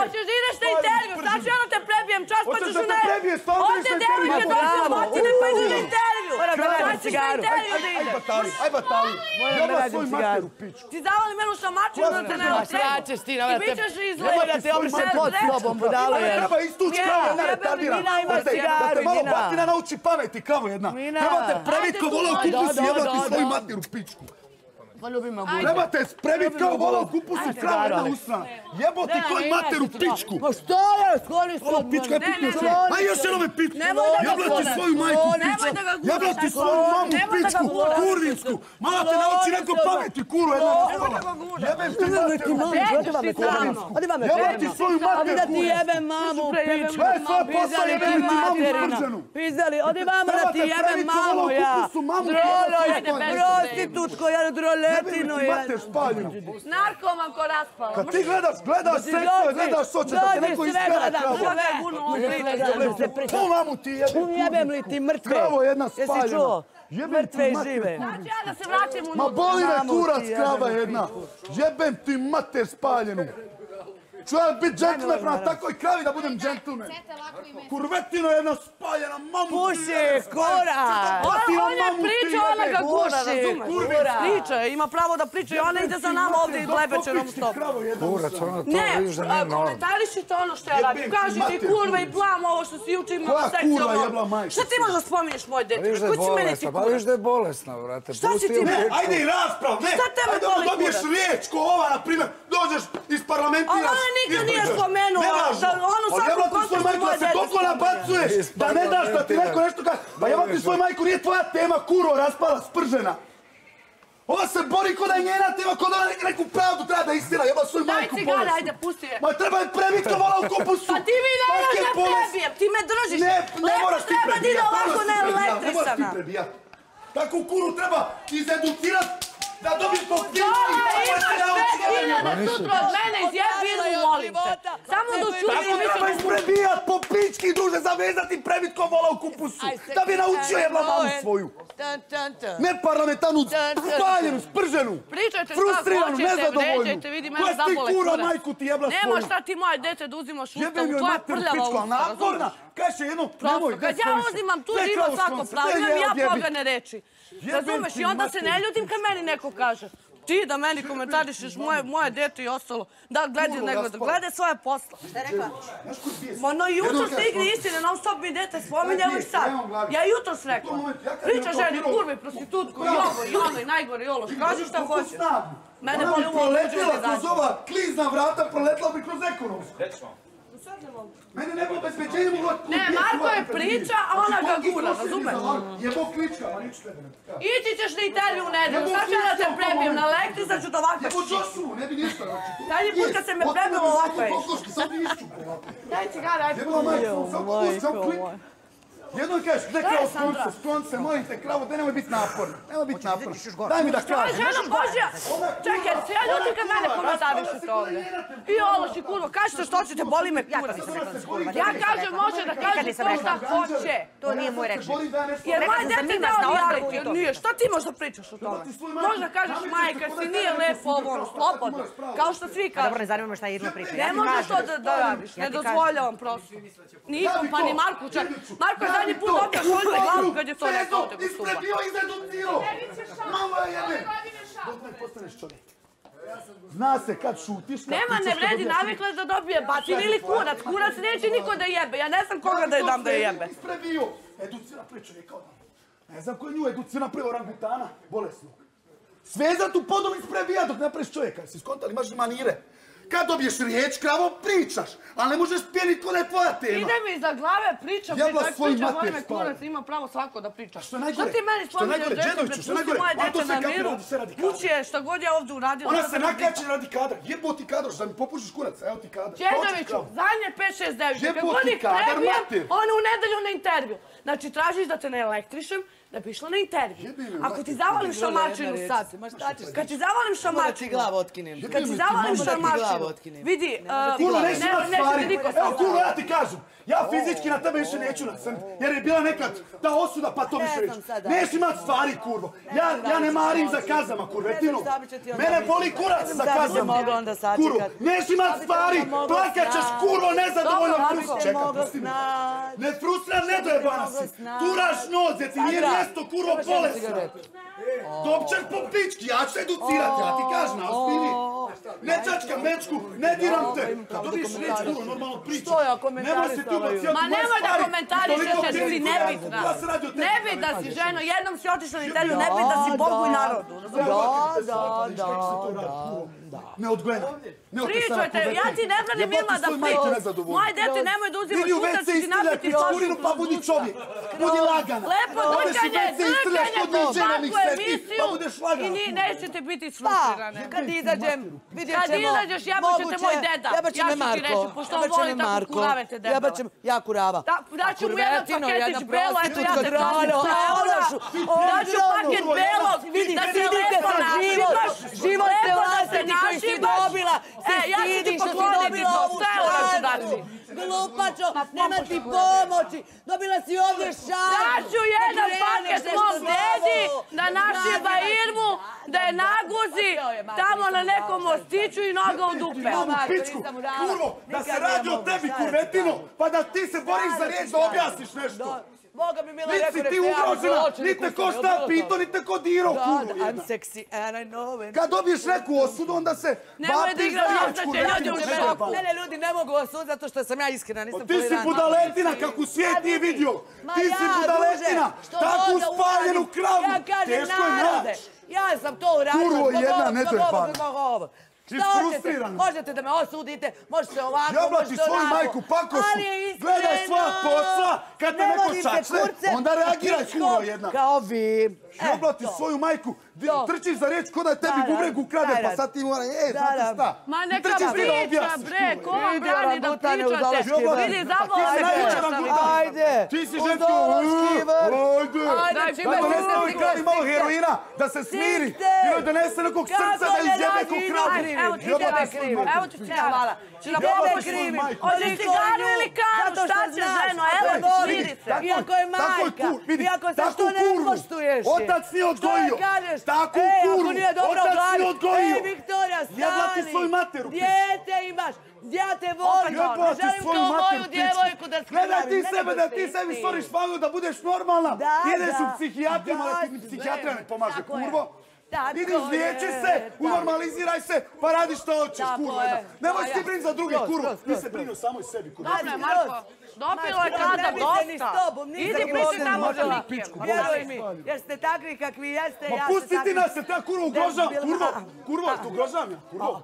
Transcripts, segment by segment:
Hoćeš da ideš na intervju, sad ću ja da te prebijem čas pa ćeš u ne... Ovdje devojke došle batine pa ideš na intervju. Sad ćeš na intervju da ideš. Aj batali, jebla svoj mater u pičku. Ti zavali menu šamačinu da te ne Sraćeš ti, I bit ćeš izleti. nemoj da te obrišem pod sobom, budalo je. Treba istući kravo jedna retardirana. Mina ima cigaru, Da te malo Mina. batina nauči pameti, kravo jedna. Trebate previt ko vola u kupusu, jebati svoju mater u pičku. Pa ljubim me budu. Trebate spremit kao vola u kupusu, kravo jedna usrana. Jeboti tvoj mater u pičku. Ma što je, skloni se od Pička je mene. pitnju sve. Aj još jednom pičku. Jeblati svoju majku u pičku. Jeblati svoju mamu u pičku, kurvinsku. Mala te nauči neko pameti, kuru jedna ostala. Jebem te mater. Jebati svoju mater, Da ti jebem mamu u pičku. Sve svoje posao jebem ti mamu sprženu. Pizdali, odi vama da ti jebem mamu ja. Drolo je, prostitutko, ja droletino Jebem ti je. mater spaljenu. Narkoman ko raspala. Kad ti gledaš seksu, gledaš soče, da te neko iskara kravo. Po mamu ti jebem. Jebem li ti mrtve? Kravo jedna Jesi spaljena. čuo? Mrtve i žive. Sad ću ja da se vratim u Ma nutra. boli me kurac krava jedna. Jebem ti mater spaljenu. Ću ja biti džentlmen prema takvoj kravi da budem džentlmen. Kurvetino jedna spaljena, mamu ti Puši, kura! On je pričao, ona ga gura, razumeš? Priča, ima pravo da priča i ona ide za nama ovdje i blebeće non stop. Kurac, ono to Ne, vidiš da nije normalno. komentarišite ono što ja radim. Kaži ti kurve i plam ovo što si juče imala Koja sekciju. kurva jebla majku? Šta ti možeš da spominješ moje dete? Vidiš da je Ko će mene ti bolesna, pa kurac? vidiš da je bolesna, brate. Šta si ti Pusti mene? je Ajde i rasprav, ne! Šta tebe Ajde boli dobiješ kurac? riječ ko ova, na primjer, dođeš iz parlamentiraš. A ona nikad nije spomenula, Nevažno. da onu Ali svaku jebla ti svoj kontekstu majku da moje se dete toliko spomenu. nabacuješ, da ne daš da ti neko nešto kaže. Pa jebla ti svoj majku, nije tvoja tema, kuro, raspala, spržena. Ova se bori ko da je njena tema, ko da ona neku pravdu treba da istira, jebla svoju Daj majku cigare, bolesnu. ajde, pusti je. Ma treba je prebit ko vola u kupusu. Pa ti mi ne Tako možeš je da bolest. prebijem, ti me držiš. Ne Lepo moraš ti treba da ide prebijat, ovako ne moraš ti neelektrisana. prebijat. Takvu kuru treba izeducirat da dobiješ to pički. Dole, imaš 5.000 sutra od mene, izjebi ili molim te. Samo da učuti Tako i treba više isprebijat po pički duže zavezati prebit ko vola u kupusu. Da bi naučio jebla mamu svoju. Ne parlamentarnu, spaljenu, sprženu, Pričajte šta frustriranu, hoćete, nezadovoljnu. vređajte, vidi mene Koja si ti zabole kura kurac. majku ti jebla svoju? Nemaš šta ti moje dete da uzimaš usta Jebem u joj tvoja mater prljava pičku, a usta, naporna. razumiješ? Kaže jedno, Prosto, nemoj, kad ja uzimam tu ima svako pravo, imam ja pogane reči. Razumeš, i onda se ne ljutim kad meni neko kaže. Ti da meni komentarišeš moje dete i ostalo, da gledaj nego da gledaj svoje posla. Šta je rekla? Ma no jutro stigne istine, non stop mi dete spominjalo i sad. Ja jutro rekla. Priča ženi, kurvi, prostitutku, i ovo, i ono, i najgore, i ološ. Kaži šta hoćeš. Mene boli ovo uđe proletila ili kroz dađe. ova klizna vrata, proletila bi kroz ekonomsku. Mene ne bi obezbeđenje mogla... Ne, Marko je priča, a ona ga gura, razumeš? Jebo klička, ma niću tebe ne pokazati. Ići ćeš na intervju u nedelju, sad ću ja da te prebijem na lekciji, sad ću da ovako Jebo Josu, ne bi ništa znači. Zadnji put kad se me prebilo ovako je. Sad bi išću polako. Daj cigara, ajde. Jebila majku, samo klik. Jednom kažeš, gdje kravo sklon se, molim te kravo, da nemoj biti naporno. Nemoj biti naporno. Daj mi da Aj, kažem. žena Božja! Čekaj, se ja ljutim kad mene komentarišete ovdje. I ološ i kurvo, kažete što ćete, boli me kurac. Ja kažem, može da kaže to šta hoće. To nije moj reč. Jer moje Rekla sam dete za dao Minas na reality, odboru i to. nije. Šta ti možda pričaš o tome? Možda kažeš majka si, nije lepo ovo, ono, slobodno. Kao što svi Dobro, ne kažu. zanima me šta Irma priča. Ne možeš to da radiš, ne dozvoljavam prosto. Nikom, pa ni Marku čak. Marko je zadnji put dobio šolite glavu kad je to rekao od tebe stupa. Isprebio i zreducirao. Malo je jebe. Dok ne postaneš čovjek. Zna se kad šutiš, kad Nema, pričaš, ne kad vredi, dobiješ navikla je da dobije batin ili kurac. Kurac neće niko da jebe, ja ne znam koga da je dam da je jebe. Isprebio. Educira priča, rekao nam. Ne znam ko je nju educira prije orangutana, bolesnog. Svezat u podom isprebija dok napraviš čovjeka. Si skontali, imaš manire. Kad dobiješ riječ, kravo, pričaš. Ali ne možeš pijenit ko da je tvoja tema. Ide mi iza glave, pričam, Jebla pričam, svoj pričam, mater voli me spava. kurac, ima pravo svako da priča. Što je najgore? Šta ti meni Što je spominješ najgore? dete, Đedoviću, što je prepusti najgore? moje A to dete se na kapira, miru. radi se radi kadra. Kući je šta god ja ovdje uradila. Ona šta se sam nakače radi kadar. Jebo ti kadar, da mi popušiš kurac. Evo ti kadar. Đedoviću, zadnje 5-6 devojke, Jebo kad god ti ih kadar, prebijem, mater. one u nedelju na intervju. Znači, tražiš da te ne elektrišem, da bi išla na intervju. Jebi me, Ako ti mater. zavalim šamačinu sad, kad ti zavalim Da ti šamačinu, glavu otkinem. kad ti zavalim Da ti glavu šamačinu, otkinem. vidi, Kurva, nećeš imat stvari, Niko se Evo, kurvo, ja ti kažem. Ja fizički na tebe više neću nasrniti. Jer je bila nekad ta osuda, pa to više reći. Neš imat stvari, kurvo. Ja ne marim za kazama, kurvetinu. Mene boli kurac za kazama. Kurvo, neš imat stvari. Plakat ćeš, kurvo, nezadovoljno. Čekaj, pusti me. Ne frustran, ne dojebana si. Turaš nos, jer ti nije mjesto, kurvo, bolesno. Dobčer po pički, ja ću te educirati, ja ti kažem, naspini. Ne čačkam mečku, ne diram te. Kad dobiješ riječ, kurvo, normalno priča. Nemoj se ti ubacijati. Ma nemoj da komentarišeš jer si nebitna. Nebitna si, ženo, jednom si otišla na intervju, nebitna si Bogu i narodu. Neodgojena. Pričajte, ja ti ne branim Irma da pričaš. Moje dete nemoj da uzimaš šutac i ti napiti pičkurinu pa budi čovjek. Budi lagana. Lepo drkanje po svaku emisiju i nećete biti isfrustrirane. Kad izađem, vidjet ćemo. Kad izađeš, jebaćete moj deda. Ja ću ti reći, pošto on voli tako kuravete debele. Ja kurava. Daću mu jedan paketić belo, eto ja te tražim 100 eura. Daću paket belog, da se lepo našibaš. Život se Lepo da se vlastiti koji si našibaš. dobila. Ja ću ti pokloniti to, 100 eura ću dati. Glupačo, nema ti pomoći. Dobila si ovdje šal. Daću jedan paket mom dedi da našiba Irmu, da je naguzi tamo na nekom mostiću i noga u dupe. Pičku, kurvo, da se radi o tebi, kurvetino, pa da ti se boriš za riječ da objasniš nešto. Boga bi Mila Niti rekao si ti ugrožena, niti te ko šta pito, niti te ko dirao, kurvo I'm jedna. sexy and I know it. Kad dobiješ neku osudu, onda se Nemoj da vapiš igraš za riječ, ostaće ljudi u kurvetino. šoku. Ne, ljudi, ne mogu osuditi zato što sam ja iskrena, nisam Ti si tolerantna. budaletina kakvu svijet nije vidio. Ma Ti si ja, budaletina, druže, što takvu god da spaljenu uradim, kravu. ja kažem Teško je narode, naći. ja sam to uradila. Kurvo zbog jedna, ovog, ne zbog dojebana. ovog, zbog ovog. Ti Šta si hoćete? frustrirana. Možete da me osudite, možete ovako, Jebla ti možete svoju onako. majku, pakosu. Ali je iskreno. Gledaj svoja posla, kad te Ne neko vodite čačne, kurce onda reagiraj, pičkom kurvo jedna. Kao vi. Jebla ti svoju majku, To. trčiš za riječ ko da je tebi Da, bubreg ukrade, pa da. sad ti mora, Da, znate da. šta? Ma Ti neka trčiš ti da priča, objasniš, bre, kurvo. ko vam Idi, brani da orangutane u pričate? Zološki vrt. Vidi, zabola Ti si se najveća kuća sam orangutana. Ajde. Ti si u žensko, Zološki vrt. ajde. Ajde, Daj, čime daj, ćete Donese mi stići? kraj malo heroina, da se smiri. Stižite. I da donese nekog Kako srca da ne izjebe radi, ko idem kravu. krivim. Evo ti Jebla tebe ti svoju krivim, majku. evo ti ti ja hvala. Ću da Jebla pomoći ti svoju krivim. majku. Hoćeš cigaru ili kanu, Zato šta što ćeš znaš, ženo, ako evo, je voliš, smiri se. iako je majka, iako se što ne poštuješ. Otac nije odgojio. Što kažeš? Takvu Ej, kurvu. ako nije dobro u Otac glavi. nije odgojio. Ej, Viktorija, Jebla ti stani. svoju materu, pič. Dijete imaš. Ja te volim. Jebla Ne ti želim svoju kao materu, moju pičku. djevojku da skrnavim. Gledaj ti Ne sebe, nego da ste ti sebi isti. stvoriš famu da budeš normalna. Da, Ideš da. u psihijatriju, ali ti Da, psihijatrija ne pomaže, tako je. kurvo. Tako Ideš, liječi je, se, tako. unormaliziraj se, pa radi što hoćeš, Tako kurvo. je. jedna. Nemoj Da, ti ja. brin za druge, Skroz, kurvo. skroz, Ti skroz. se brini o samoj sebi, kurvo. Dobre, Marko, dopilo je kada Ne bi se ni s dosta. tobom, nisam Idi ni piši mogla. tamo za Možda. Mikijem. Vjeruj mi, jer ste takvi kakvi jeste, Ma ja se pusti ti takvi... nas, se ta kurvo ugrožavam, Debil, kurvo. a. Kurvo, tu ugrožavam ja, kurvo.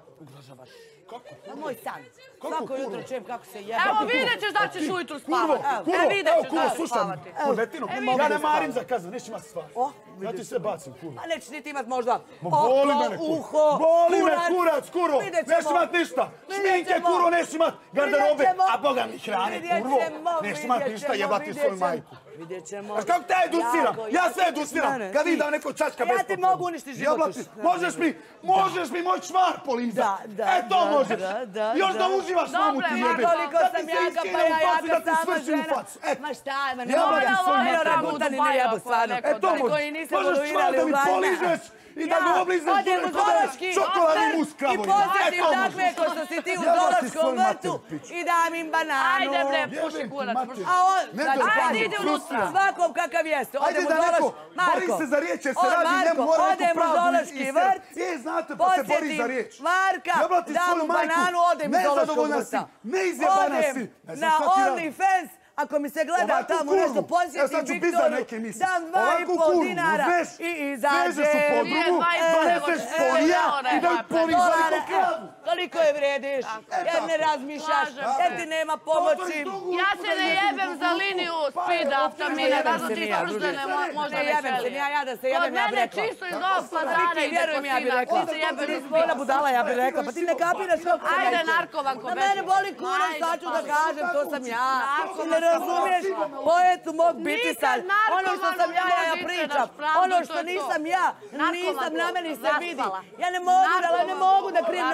Na moj san. Kako Svako kurvo? jutro čujem kako se jebe. Evo vidjet ćeš da ćeš ujutru Kurvo, spavati. kurvo, Vidjet evo ćeš kurvo, da ćeš slušaj me. spavati. Kurvetino, ja ne marim za kazan, neću imati stvar. Ja ti sve bacim, kurvo. A nećeš niti imat možda Boli oko, mene, kurvo. uho, Boli me, kurac. kurac, kurvo. Vidjet ćemo. Neš imat ništa. Vidjet Šminke, ćemo. kurvo, neš imat. Garderobe, Vidjet ćemo. a boga mi hrane, Vidjet kurvo. ćemo, Neš imat vidjet ništa, ćemo, jebati vidjet svoju ćemo. majku. Vidjet ćemo. Znaš kako te ja educiram? Jako, Ja jako. sve educiram. Ne, Kad ti. vidim da neko čačka Ja bez ti potrebe. mogu uništiti život Jebla još. ti, možeš mi moj čvar polizat. Da, da, E to da, možeš. da, Još da da. uživaš Dobre, mamu ti Marko, jebe. Koliko Da ti sam se jaka, iskine pa u ja facu i da jaka ti sama svrši u žena. facu. E, Ma šta, ma ne Jebla mogu ti da svoju voli materu. orangutani ne jebu stvarno. E to Koji možeš. niste Možeš čvar evoluirali da u mi vajna. poližeš i da ga oblizneš Odem u Zološki čokoladni mus vrt i kravo. posjetim takve ko što si ti u Jebati Zološkom svoju vrtu materu, pičku. i dam im bananu. Ajde bre, Jebem puši ti kurac. mater. A on, Ne znači, doj, ajde, ide unutra. Svakom kakav jeste. Ajde Odem u da neko Zološki... bori se za riječ jer se radi njemu mora neku odem u pravdu Zološki istina. vrt, Znate, pa se bori za riječ. posjetim Marka, Jebla ti dam svoju mu majku, bananu, odem iz Zološkog nezadovoljna si, vrta. neizjebana si. Odem Ne znam na šta ti radim. OnlyFans, ako mi se gleda Ovakvu tamo kurvu. nešto, Evo posjetim sad ću bizar Viktoriju, neke misli. dam Ovakvu 2,5 kurvu, dinara uzmeš, i vežeš u izađem. podrugu, Nije 2,5 nego doneseš 4 polija eura, i da ju hajde. poliš za Dolara, neku kravu. toliko je vrediš, jer ne razmišljaš, Slažem jer se. ti nema pomoći. Ja se ne jebem za liniju speed aftamina, jebem zato se ti ni ja, tvrdene možda Ne ne jebem se, želi. ni ja da se jebem, ja Kod bi mene rekla. čisto iz ovog kvadrana ide Vjerujem, ja bi kosina, rekla. ti se jebem Ti iz si vojna budala, ja bih rekla, pa ti ne kapiraš kako se Ajde, neće. narkovanko, Na mene beži. boli kurac, Ajde, sad ću da pa. kažem, to sam ja. Ti ne razumiješ poetu mog bitisal. Nikad Ono što sam ja narkoman pričam. ne pravdu, Ono to što je to. nisam ja, Narkoman nisam to, na meni se vidi. zaspala. Ja ne mogu da krijem, ne mogu da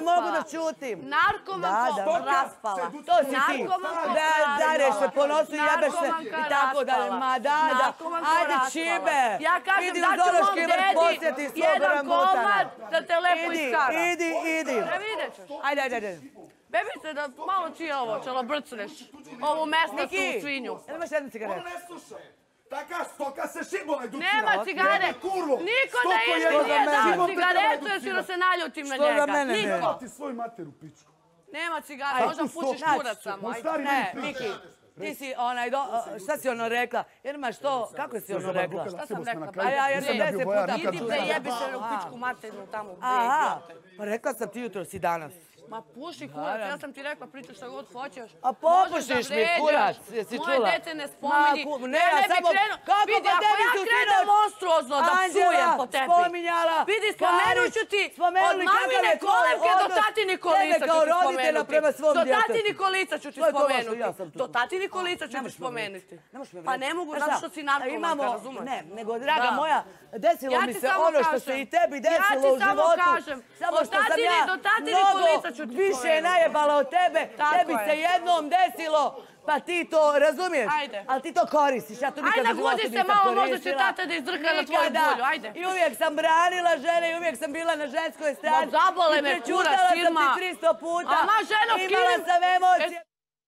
čutim. Narkoman ko raspala. To si ti. Narkoman ko Dareš se po nosu, jebeš se Narkomanka i tako dalje. raspala. Ma da. Narkomanka Ajde raspala. čibe. Ja kažem Idi da u ću mom Zološki vrt posjeti dedi svog jedan orangutana. komad da te lepo iskara. Idi. Ne vidjet ćeš. Ajde. Bebice, da malo ti ovo čalabrcneš. Ovu mesnastu svinju. Jel imaš jednu cigaretu? Ona ne sluša. Taka stoka se šibom educira. Nema cigare. Kurvo. Niko da Stoko isti jedna nije mene. dao Šibom te cigaretu treba jer si da educirati. se naljutim na Što za njega. mene ne? Niko. Ti svoju materu, pičku. Nema cigara, možda pušiš kurac samo. ajde. Stari Ne, meni Miki, ti si šta si ono rekla? Jer imaš to, kako si ono rekla? Šta sam rekla? A ja jesam 10 puta. Idi bre, jebi se u pičku materinu tamo. bre, Aha, idiote. pa rekla sam ti jutro si danas. Ma puši kurac, ja sam ti rekla pričaš šta god hoćeš. A popušiš mi kurac, jesi čula? Moje dete ne spominji. Ne, ja samo... Kako Vidi, pa ako tebi ja su krenem sinoć monstruozno da psujem po tebi. spominjala, Vidi, spomenut ću ti od mamine kolevke do tatini kolica ću ti spomenuti. Do tatini kolica ću ti spomenuti. Do tatini kolica ću ti spomenuti. Pa ne mogu, zato što si narkomanka, razumeš? Ne, nego, draga moja, desilo mi se ono što se i tebi desilo u životu. Ja ti samo kažem, od tatini do tatini kolica ću ti spomenuti. Više najebala od tebe, tebi se jednom desilo, pa ti to razumiješ, ali ti to koristiš, ja to nikad u životu nisam koristila. Ajde, godi se malo, možda će tata da izdrka na tvoju bulju, ajde. I uvijek sam branila žene i uvijek sam bila na ženskoj strani. Ma zabole me, kurac, firma. I prečutala sam ti 300 puta. Ama, ženo, imala skinim. sam emocije.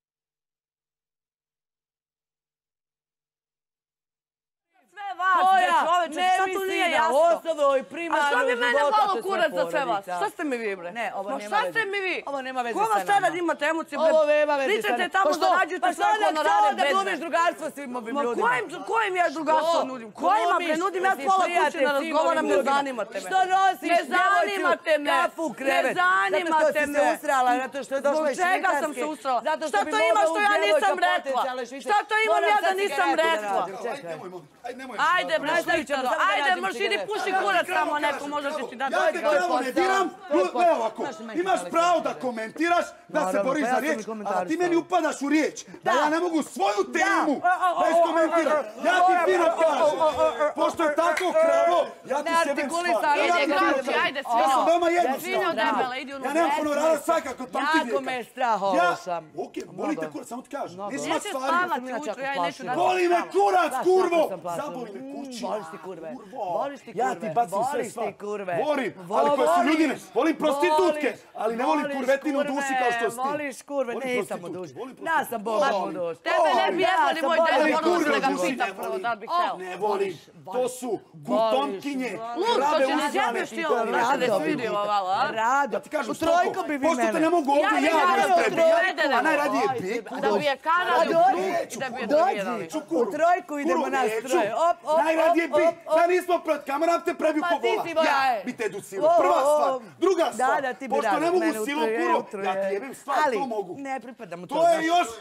Sve vas, bre, čoveče, šta tu nije jasno? Osobnoj A primarnoj što bi mene života, volao to je kurac za sve vas? porodica. Šta ste mi vi, bre? Ne, ovo Ma nema šta veze. ste mi vi? Ovo nema veze Ko sa vas nama. tada imate emocije, bre? Ovo nema veze sa Pričate nama. tamo, Pa što? zarađujete Pa što svoje onda honorare da bedne. glumiš drugarstvo svim ovim Ma ljudima? kojim ja drugarstvo nudim? Kojima, bre, nudim ja pola kuće da razgovaram, ne zanimate me. Što nosiš Ne zanimate me. kafu u krevet? Ne zanimate Zato što si se me. usrala, zato što je došla Zbog iz čega Švicarske. sam se usrala? Zato Šta bi to mogla ima što uz ja djevojka nisam rekla? potencijalne Švicarske. Šta to imam Moram ja da sad nisam cigaretu da rekla? nađem, čekaj. Ajde, bre, šličaro, ajde, mrš, idi puši kurac tamo neko, možda će ti dati Ja te pravo ne diram, evo ovako, imaš pravo da komentiraš, da se Naravno, boriš pa ja za sam i riječ, a komentarisao. ti meni upadaš u riječ, da ja ne mogu svoju temu da iskomentiram. Ja ti fino kažem, pošto je tako kravo, ja ti sjebem Neartikulisan, stvar. Ide, grači, ajde, Ja sam veoma Svinjo jednostavan. debela, idi u Ja nemam honorara svakako, tam ti Jako me je strah ovo sam. Okej, boli te kurac, samo ti kažem. Nisi Neće stvari. spavati ujutro, ja i neću dati. Boli me kurac, kurvo! sam plaćala. Zaboli me kući. Voliš ti kurve. Kurvo. Voliš ti Ja kurve. ti bacim sve Voliš sva. ti kurve. Volim, ali koje su ljudine. Volim prostitutke, ali ne volim Voliš kurvetinu u duši kao što si ti. Voliš kurve, Volim nisam u prostitutke, duši. volim Ja sam Boga u duši. Tebe ne bi jebao ni moj Ja sam deda, bolila. morala sam da ga kurve, pitam ne prvo volim. da li bih hteo. Ne volim, to su gutonkinje. Lud, to krave će ne uzrane zjebeš i ti to ovo, je brate, da rado. se vidi ovo malo, a? Rado. Ja ti kažem, U trojku bi vi pošto te ne mene. mogu ovdje Ja ja bi da u prebijam, trojku. a najradije biku. Da bi je kanal A dođi, i da bi je dođi. dobijali. U trojku idemo nas troje. Op, op, Najradije op, bi, op, op. da nismo pred kamerom te prebiju Pa ko ti vola. si moja, Ja ej. bi te educirao. Prva stvar. Druga stvar, Da, ti bi pošto rado. ne mogu Mene silom utruje, puno, utruje. ja ti jebim stvar, Ali to mogu. ne pripadam u to. To je znaš. još